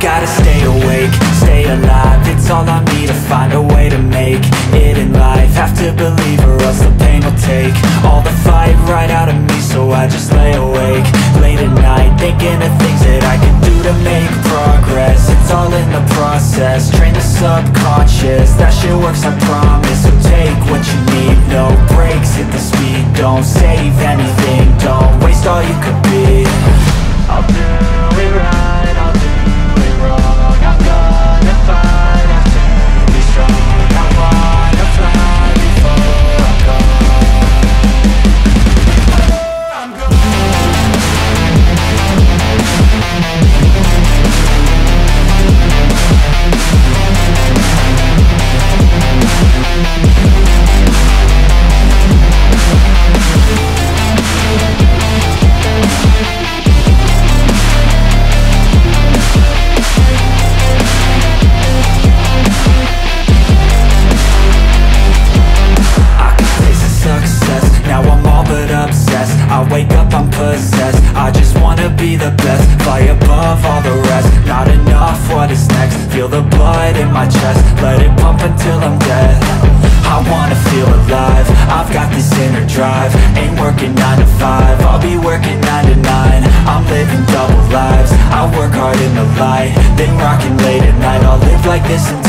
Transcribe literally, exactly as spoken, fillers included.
Gotta stay awake, stay alive, it's all on me to find a way to make it in life. Have to believe or else the pain will take all the fight right out of me, so I just lay awake late at night, thinking of things that I can do to make progress. It's all in the process, train the subconscious, that shit works, I promise. So take what you need, no breaks, hit the speed, don't save anything, don't waste all you could be. I'll do it right, I'll do it wrong, I'm gonna fight, I have to be strong, I wanna fly before I go. I'm going. I wake up, I'm possessed, I just wanna be the best, fly above all the rest, not enough, what is next? Feel the blood in my chest, let it pump until I'm dead. I wanna feel alive, I've got this inner drive, ain't working nine to five, I'll be working nine to nine, I'm living double lives, I work hard in the light, then rocking late at night, I'll live like this until